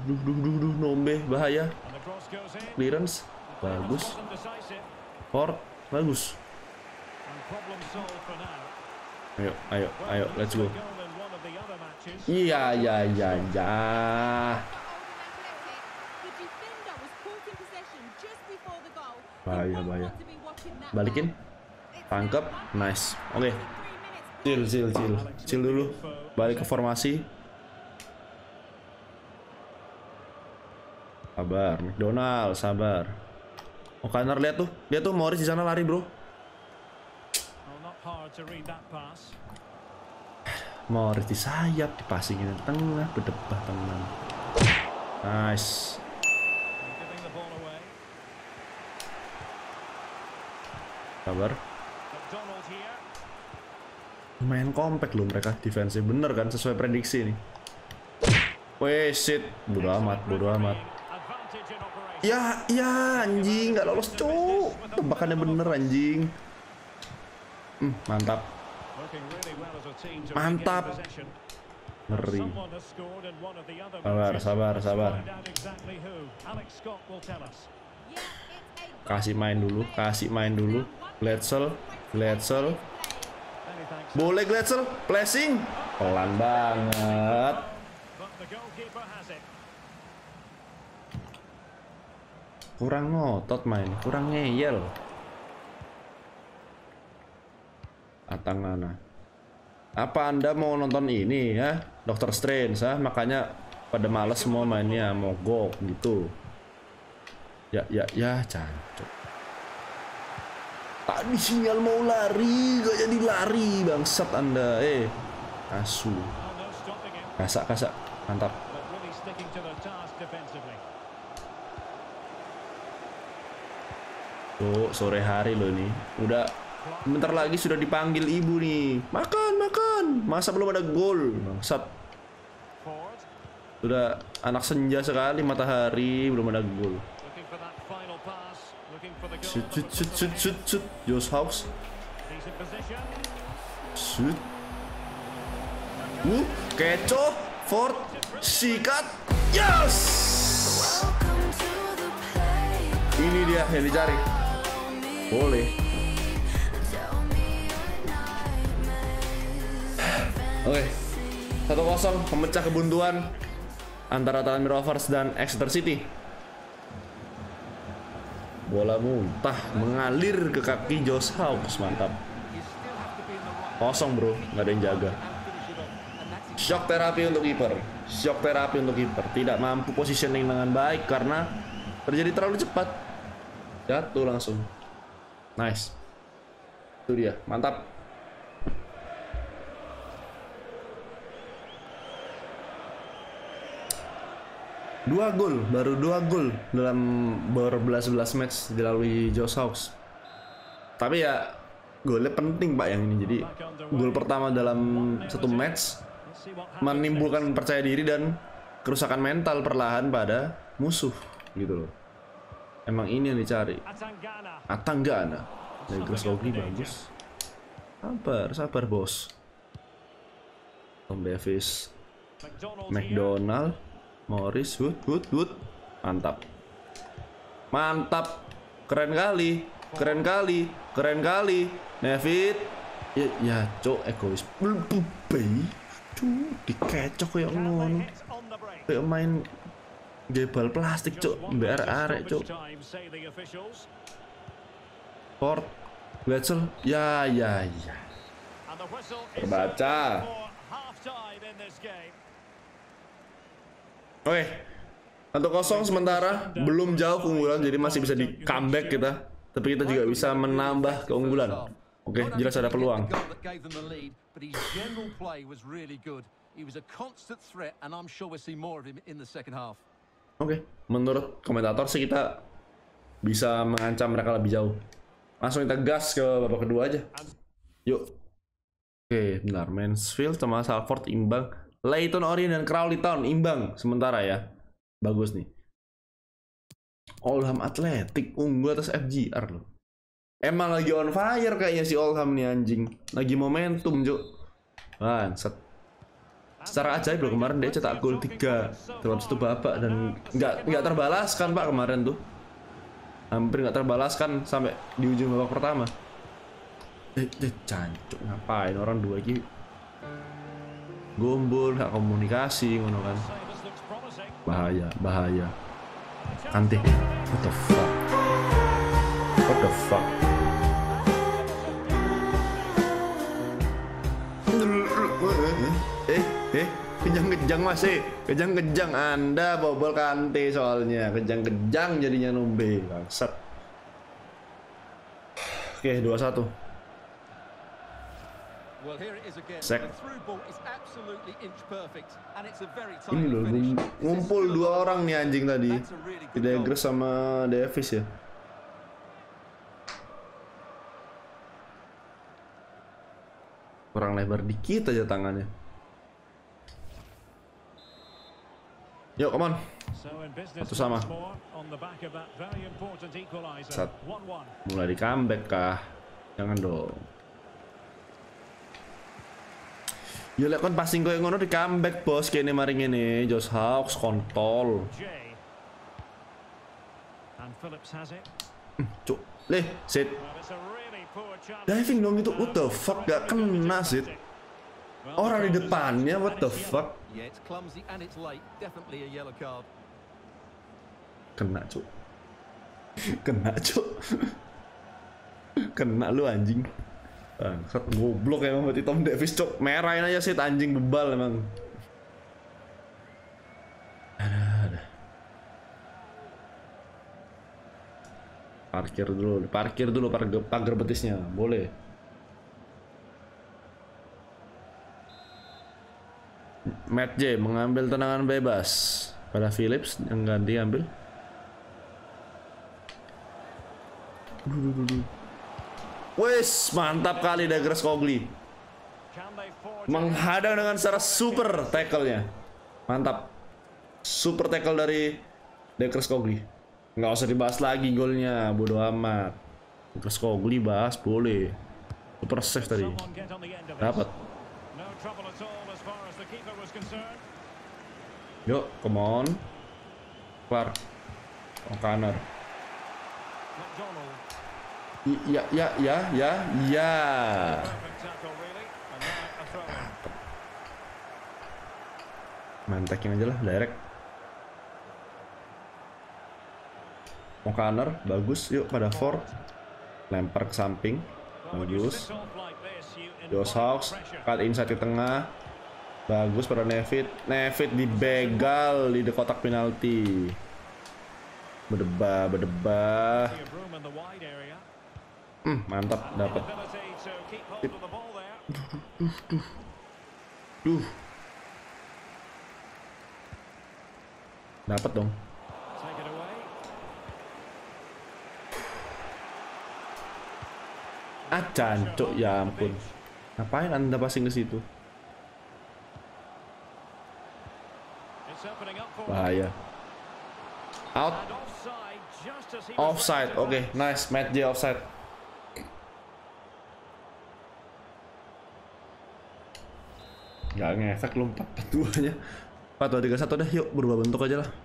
duh, duh, duh, duh, Nombe bahaya. And the cross goes in. Clearance bagus. Wasn't decisive. Ford bagus. And problem solved for now. Ayo, ayo, ayo, let's go. Goal in one of the other matches. Iya, iya, iya, iya. Bahaya, bahaya. Balikin. Tangkep. Nice. Oke. Okay. Chill, chill, chill. Chill dulu. Balik ke formasi. Sabar, McDonald, sabar. Oh, Kanner lihat tuh. Lihat tuh Morris di sana lari, Bro. Morris di sayap, dipasingin ke tengah, berdebah teman. Nice. Sabar. Lumayan kompak loh mereka defense bener kan sesuai prediksi nih. Weh shit, bodo amat, bodo amat. Ya, ya anjing nggak lolos cuk. Tebakannya bener anjing. Hmm, mantap. Mantap. Ngeri. Sabar, sabar, sabar. Kasih main dulu, kasih main dulu. Glatzel, Glatzel. Boleh Glatzel, flashing. Pelan banget. Kurang ngotot main, kurang ngeyel. Atangana. Apa Anda mau nonton ini ya? Doctor Strange ya? Makanya pada males semua mainnya, mogok gitu. Ya, ya, ya, cancok. Tadi sinyal mau lari, gak jadi lari, bangsat Anda. Eh, asu. Kasak, kasak, mantap. Tuh, sore hari loh nih. Udah, bentar lagi sudah dipanggil ibu nih. Makan, makan. Masa belum ada gol, bangsat. Sudah anak senja sekali matahari, belum ada gol. Shoot, shoot, shoot, shoot, shoot, shoot. Josh Hawks. Shoot. Uh, kecoh. Ford. Sikat. Yes. Ini dia yang dicari. Boleh. Oke. satu kosong memecah kebuntuan antara Tranmere Rovers dan Exeter City. Bola muntah mengalir ke kaki Josh Hawks, mantap. Kosong bro, nggak ada yang jaga. Shock terapi untuk kiper, shock terapi untuk kiper. Tidak mampu positioning dengan baik karena terjadi terlalu cepat. Jatuh langsung. Nice. Itu dia, mantap. Dua gol, baru dua gol dalam berbelas-belas match dilalui Josh Hawks. Tapi ya golnya penting pak yang ini. Jadi gol pertama dalam satu match menimbulkan percaya diri dan kerusakan mental perlahan pada musuh gitu loh. Emang ini yang dicari. Atangana. Dari Groslogi bagus. Sabar, sabar bos. Tom Davis, McDonald, Morris, Wood, Wood, Wood. Mantap. Mantap. Keren kali. Keren kali. Keren kali. David. Ya, ya cok egois. Bayi. Cuk, dikecok kayak ngono. Kayak main gebal plastik cok. Biar arek cok. Ford. Glatzel. Ya, ya, ya. Terbaca. Oke, satu kosong sementara, belum jauh keunggulan, jadi masih bisa di comeback kita. Tapi kita juga bisa menambah keunggulan. Oke, jelas ada peluang. Oke, menurut komentator sih kita bisa mengancam mereka lebih jauh. Langsung kita gas ke babak kedua aja. Yuk. Oke, benar. Mansfield sama Salford imbang. Leyton Orient dan Crawley Town imbang sementara ya. Bagus nih. Oldham Athletic unggul atas F G R loh. Emang lagi on fire kayaknya si Oldham nih anjing. Lagi momentum, Juk. Bangsat. secara ajaib loh kemarin dia cetak gol tiga dalam satu babak dan nggak nggak terbalaskan Pak kemarin tuh, hampir nggak terbalaskan sampai di ujung babak pertama. Eh, eh cancuk ngapain orang dua ini gombol nggak komunikasi ngono kan, bahaya bahaya. Kante, what the fuck, what the fuck. Eh, eh, kejang-kejang masih, kejang-kejang Anda bobol Kante soalnya, kejang-kejang jadinya nombe, bangsat. Oke, dua satu. Sek. Ini loh, ngumpul dua orang nih anjing tadi, Degress sama Davis ya. Kurang lebar dikit aja tangannya. Yuk, come on. Satu sama. Sat. Mulai di comeback kah? Jangan dong. Ya lek kon passing koyo ngono di comeback bos, kene mari ngene. Josh Hawks kontol. Cuk, leh, sit. Diving dong itu, what the fuck, gak kena sit. Orang di depannya, what the fuck. Kena cuk. Kena cuk. Kena lu anjing. Bangsat goblok emang berarti Tom Davis cuk. Merahin aja sit anjing bebal emang. Ada ada. Parkir dulu, parkir dulu pagar, pagar betisnya, boleh. Matt J mengambil tendangan bebas pada Phillips yang ganti ambil. Wes mantap kali Degress Cogley, menghadang dengan secara super tackle-nya. Mantap, super tackle dari Degress Cogley. Nggak usah dibahas lagi golnya, bodo amat. Degress Cogley bahas boleh. Super save tadi, dapat. Yuk, come on. Clark, O'Connor. Ya, ya, ya, ya, ya. Main tagging aja lah, direct. O'Connor, bagus. Yuk pada four. Lempar ke samping, bagus. Josh Hawks, cut inside di tengah. Bagus pada Nevid. Nevid dibegal di kotak penalti. Berdebah, berdebah. Hmm, mantap, dapat. Duh, duh, duh. Duh. Dapat dong. Ah, cancuk, ya ampun. Ngapain Anda passing ke situ? Bahaya. Out. Offside. Oke, okay, nice. Matt J offside. Gak ngefek lu empat empat dua nya. empat dua tiga satu dah, yuk berubah bentuk aja lah.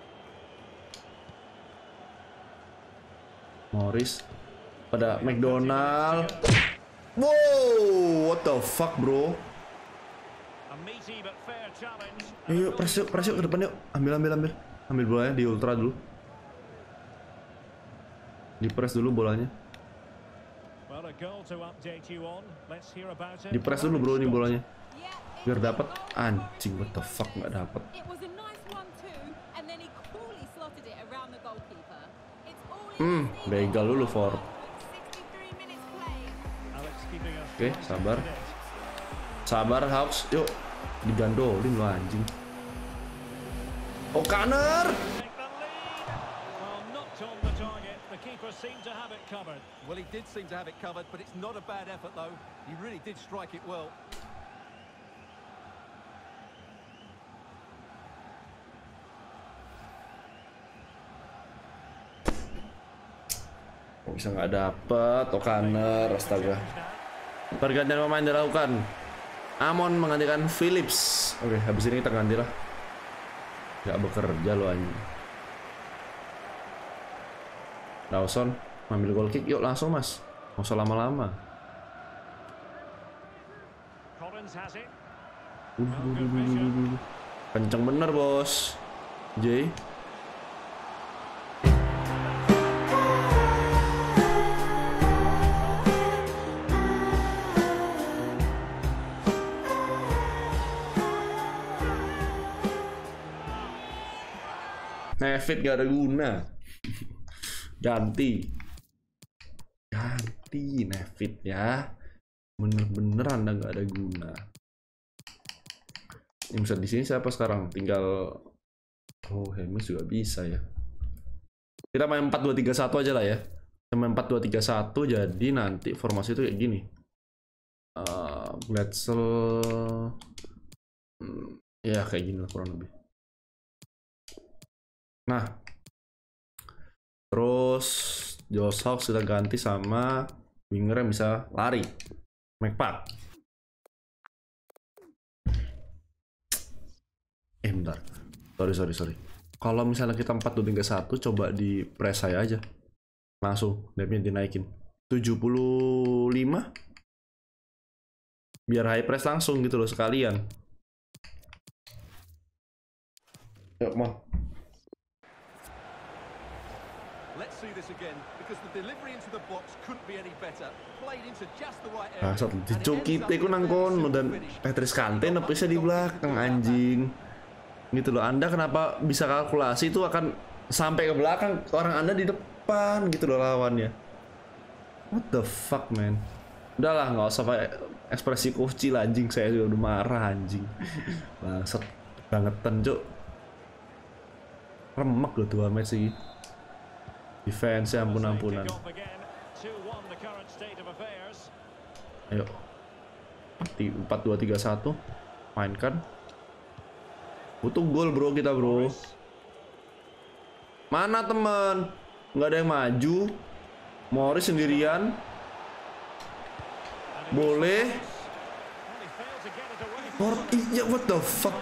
Morris pada McDonald. Wow, what the fuck bro. Yuk press yuk, press yuk ke depan yuk. Ambil ambil ambil. Ambil bolanya di ultra dulu. Di press dulu bolanya. Di press dulu bro ini bolanya. Biar dapat. Anjing, what the fuck, nggak dapat. Hmm, begal dulu for. Oke, sabar. Sabar Hawks, yuk. Digandolin lo anjing. O'Connor. Well, he did seem to have it covered, but it's not a bad effort though. He really did strike it well. Bisa nggak dapet O'Connor, astaga. Pergantian pemain dilakukan. Amon menggantikan Phillips. Oke, habis ini kita ganti lah. Gak bekerja lo anjing. Dawson ambil goal kick, yuk langsung mas. Nggak usah lama-lama. Uh, uh, uh, uh, uh, uh. Kenceng bener bos. J. Nevit gak ada guna. Ganti. Ganti Nevit ya. Bener-bener Anda gak ada guna. Yang bisa di sini siapa sekarang? Tinggal oh, Hemis juga bisa ya. Kita main empat dua tiga satu aja lah ya. Kita main empat dua tiga satu, jadi nanti formasi itu kayak gini. Uh, Bledsoe hmm, ya kayak gini lah kurang lebih. Nah, terus Josh Hawks kita ganti sama winger yang bisa lari, McPak. Eh bentar, sorry sorry sorry. Kalau misalnya kita empat dua tiga satu, coba di press saya aja, langsung depnya dinaikin tujuh puluh lima, biar high press langsung gitu loh sekalian. Yuk mau. Nah, saat dicoki teku nang kono dan Petris Kante nepisnya di belakang anjing. Gitu loh. Anda kenapa bisa kalkulasi itu akan sampai ke belakang, orang Anda di depan gitu loh lawannya. What the fuck man. Udahlah nggak usah pakai ekspresi kucil anjing, saya juga udah marah anjing. Bangsat bangetan cuk. Remek loh dua match ini. Defense ya ampun-ampunan. Ayo. empat dua tiga satu. Mainkan. Butuh gol bro kita bro. Mana teman? Nggak ada yang maju. Morris sendirian. Boleh. Or iya what the fuck.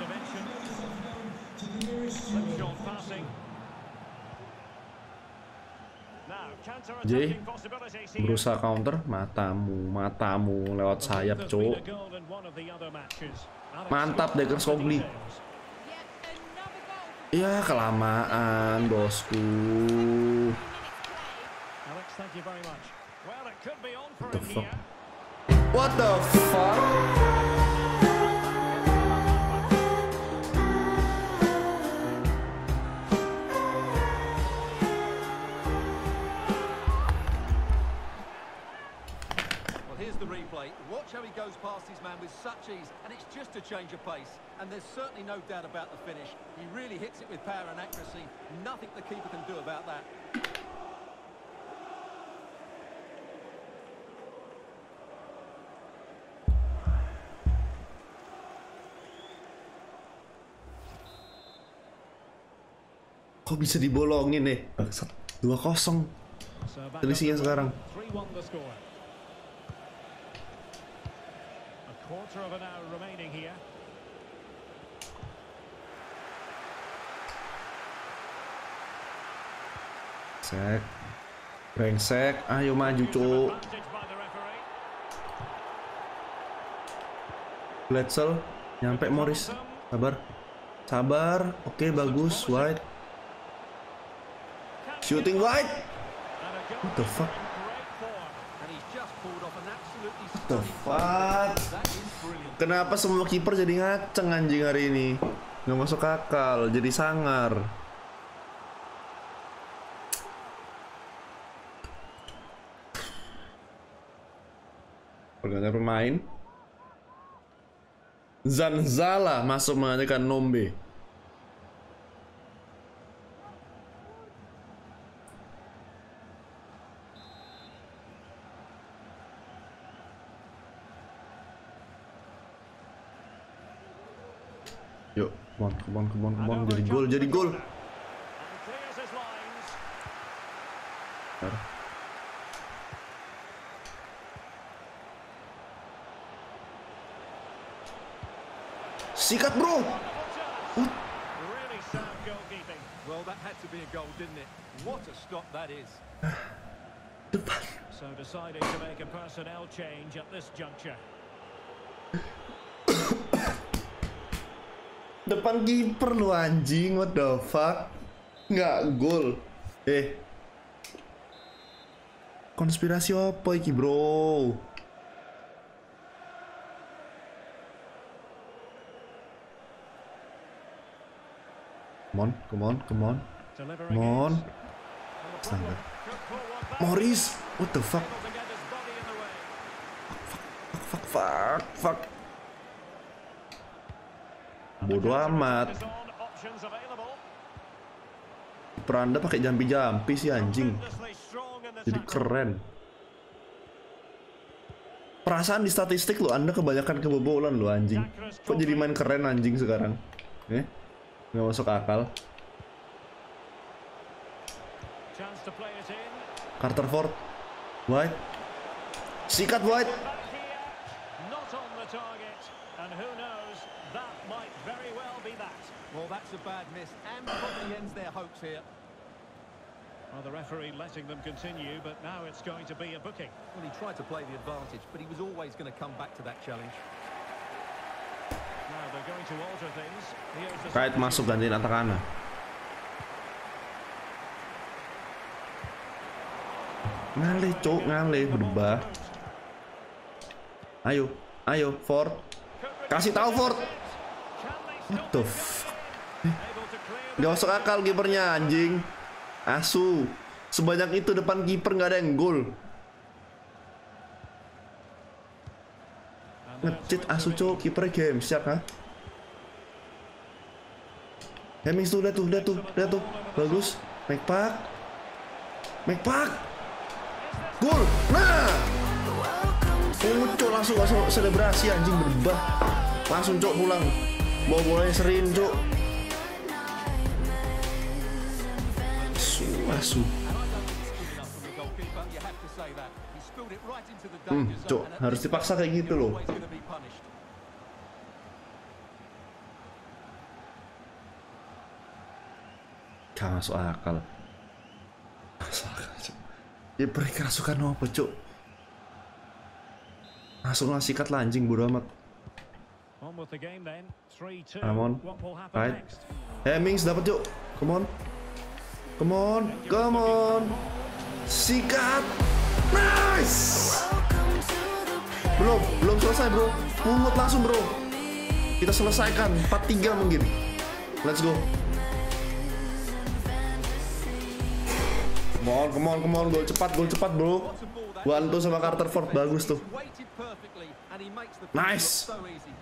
J berusaha counter, matamu, matamu lewat sayap, cowok. Mantap Dekker Skogli. Ya kelamaan bosku. What the fuck? What the fuck? Watch how he goes past his man with such ease, and it's just a change of pace. And there's certainly no doubt about the finish. He really hits it with power and accuracy. Nothing the keeper can do about that. Kok bisa dibolongin nih? dua kosong. Selisihnya sekarang. Quarter of an hour remaining here. Sek. Brengsek, ayo maju, cuk. Bledsoe, nyampe Morris. Sabar. Sabar. Oke, bagus. White. Shooting White. What the fuck? What the fuck? Kenapa semua kiper jadi ngaceng anjing hari ini? Nggak masuk akal, jadi sangar. Pergantian pemain. Zanzala masuk menggantikan Nombe. Yuk, come on, come on, come on, come on. Jadi gol, jadi gol. Sikat bro. Really sound goalkeeping. Well, that had to be a goal, didn't it? What a stop that is. Depan. So deciding to make a personnel change at this juncture. Depan kiper lu anjing, what the fuck? Nggak gol. Eh. Konspirasi apa iki, bro? Come on, come on, come on. Come on. Standar. Morris, what the fuck? Fuck, fuck, fuck. Bodoh amat. Peranda pakai jampi-jampi sih anjing. Jadi keren. Perasaan di statistik lo, Anda kebanyakan kebobolan lo anjing. Kok jadi main keren anjing sekarang? Eh? Nggak masuk akal. Carter Ford, White, sikat White. Well, that's a bad miss and probably ends their hopes here. Well, the referee letting them continue, but now it's going to be a booking. Well, he tried to play the advantage, but he was always going to come back to that challenge. Now they're going to alter things. Here's the Right masuk gantiin Atakana. Ngalih cok, ngalih berubah. Ayo, ayo Ford. Kasih tahu Ford. What the fuck? Gak masuk akal kipernya anjing. Asu. Sebanyak itu depan kiper nggak ada yang gol. Ngecit asu cok, kipernya game siap ha? Hemmings tuh, udah tuh, udah tuh, udah tuh. Bagus. McPark. McPark. Gol. Nah. Oh cok, langsung langsung selebrasi anjing berubah. Langsung cok pulang. Bawa bolanya sering cok. Asu, asu. Hmm, cok, harus dipaksa kayak gitu loh. Gak masuk akal. Masuk akal, cok. Ya beri kerasukan apa, cok? Langsung lah sikat lah anjing, bodo amat. Come on, right. Hemmings dapat cok. Come on. Come on, come on. Sikat. Nice. Belum, belum selesai bro. Pungut langsung bro. Kita selesaikan empat tiga mungkin. Let's go. Come on, come on, come on. Gol cepat, gol cepat bro. Bantu sama Carter Ford, bagus tuh. Nice.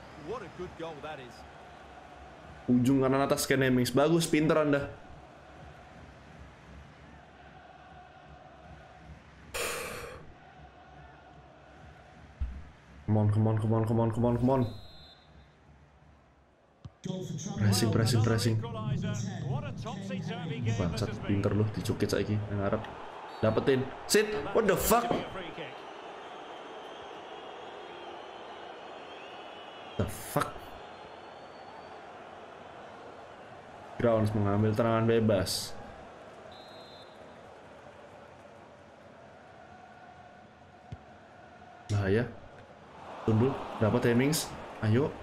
Ujung kanan atas Ken Hemmings. Bagus, pinter Anda. Come on, come on, come on, come on, come on, come on. Pressing, pressing, pressing. Bangsat, pinter loh, dicukit saiki yang Arab. Dapetin. Sit. What the fuck? The fuck? Grounds mengambil tendangan bebas. Bahaya. Tunduk, dapat Hemmings. Ayo.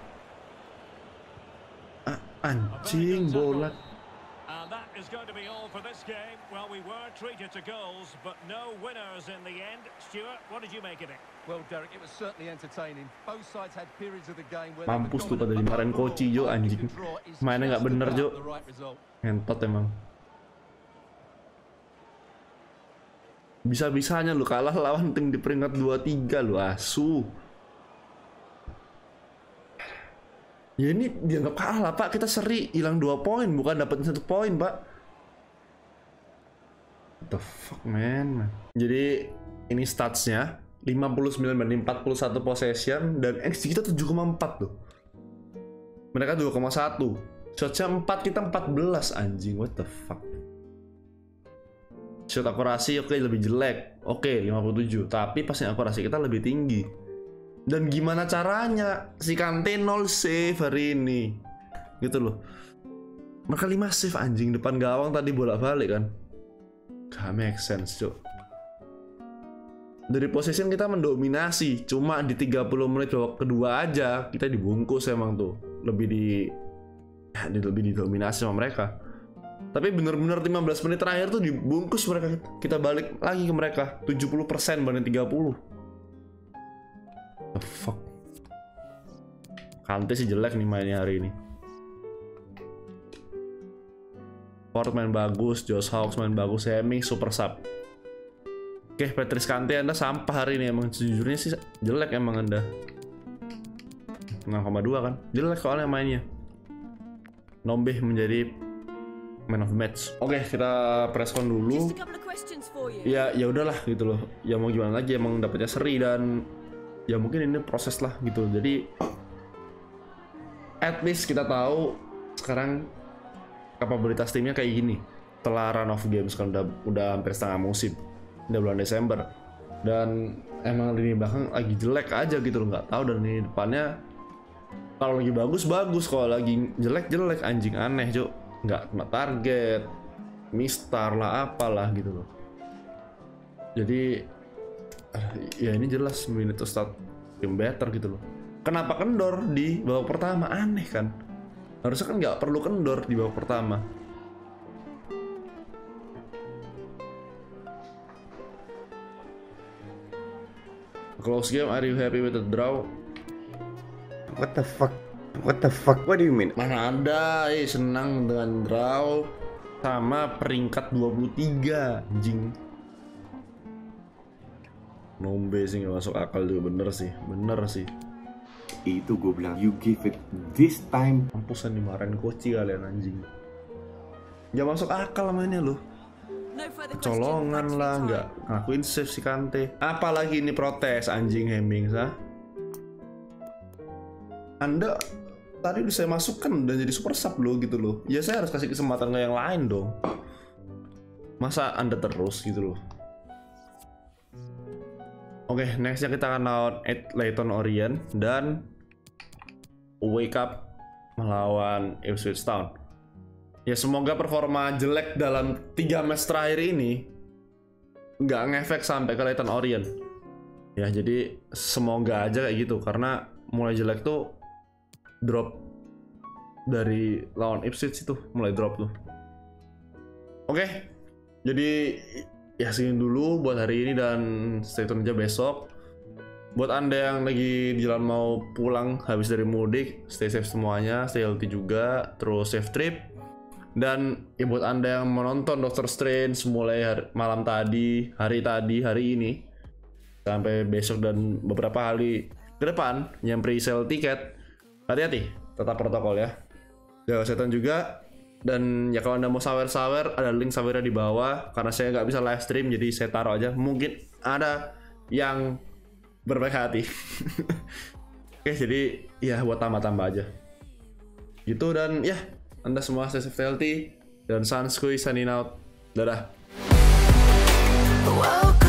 Ah, anjing bola. And that is going to be all for this game. Well, we were treated to goals, but no winners in the end. Stuart, what did you make of it? Well, Derek, it was certainly entertaining. Both sides had periods of the game where Mampus tuh pada dimarahin Koci Jo anjing. Mainnya nggak bener Jo. Ngentot emang. Bisa-bisanya lu kalah lawan tim di peringkat dua tiga lu asu. Ya ini dianggap kalah pak, kita seri hilang dua poin bukan dapat satu poin pak. What the fuck man. Jadi ini statsnya lima puluh sembilan banding empat puluh satu possession dan X G kita tujuh koma empat tuh. Mereka dua koma satu. Shotnya empat, kita empat belas anjing. What the fuck. Shot akurasi oke okay, lebih jelek. Oke okay, lima puluh tujuh, tapi passing akurasi kita lebih tinggi. Dan gimana caranya si Kante nol save hari ini gitu loh. Mereka lima save anjing, depan gawang tadi bolak-balik kan. Gak make sense cuk. Dari possession kita mendominasi, cuma di tiga puluh menit babak kedua aja kita dibungkus emang tuh. Lebih di ya, lebih didominasi sama mereka. Tapi bener-bener lima belas menit terakhir tuh dibungkus mereka. Kita balik lagi ke mereka tujuh puluh persen banding tiga puluh. The fuck. Kante sih jelek nih mainnya hari ini. Ford main bagus, Josh Hawks main bagus, Hemming super sub. Oke, Patrice Kante Anda sampah hari ini, emang sejujurnya sih jelek emang Anda. enam koma dua kan, jelek soalnya mainnya. Nombe menjadi man of the match. Oke, kita presscon dulu. Ya, ya udahlah gitu loh. Ya mau gimana lagi, emang dapetnya seri dan ya mungkin ini proses lah gitu. Jadi at least kita tahu sekarang kapabilitas timnya kayak gini. Setelah run of games kan udah udah hampir setengah musim. Udah bulan Desember. Dan emang lini belakang lagi jelek aja gitu loh, nggak tahu. Dan ini depannya kalau lagi bagus bagus, kalau lagi jelek jelek anjing, aneh cuk. Nggak kena target, mistar lah apalah gitu loh. Jadi ya ini jelas we need to start game better gitu loh. Kenapa kendor di babak pertama, aneh kan? Harusnya kan nggak perlu kendor di babak pertama. Close game, are you happy with the draw? What the fuck? What the fuck? What do you mean? Mana ada, eh senang dengan draw sama peringkat dua puluh tiga, anjing. Nombe sih nggak masuk akal juga, bener sih, bener sih. Itu gue bilang, you give it this time. Mampusan dimarahin koci kalian anjing. Gak masuk akal mainnya loh. Kecolongan lah, nggak ngakuin save si Kante. Apalagi ini protes anjing Hemming, sah. Anda tadi udah saya masukkan dan jadi super sub loh gitu loh. Ya saya harus kasih kesempatan ke yang lain dong. Masa Anda terus gitu loh. Oke, okay, nextnya kita akan lawan Leyton Orient dan Wake Up melawan Ipswich Town. Ya semoga performa jelek dalam tiga match terakhir ini nggak ngefek sampai ke Leyton Orient. Ya jadi semoga aja kayak gitu, karena mulai jelek tuh drop dari lawan Ipswich itu mulai drop tuh. Oke, okay, jadi ya segini dulu buat hari ini dan stay tune aja besok. Buat Anda yang lagi di jalan mau pulang habis dari mudik, stay safe semuanya, stay healthy juga, terus safe trip. Dan ya buat Anda yang menonton Doctor Strange mulai hari, malam tadi, hari tadi, hari ini sampai besok dan beberapa hari ke depan yang pre-sale tiket, hati-hati, tetap protokol ya. Jaga kesehatan juga. Dan ya kalau Anda mau sawer-sawer, ada link sawernya di bawah. Karena saya nggak bisa live stream, jadi saya taruh aja. Mungkin ada yang berbaik hati. Oke, jadi ya buat tambah-tambah aja gitu. Dan ya, Anda semua stay safe, healthy. Dan Sanskui signing out. Dadah. Welcome.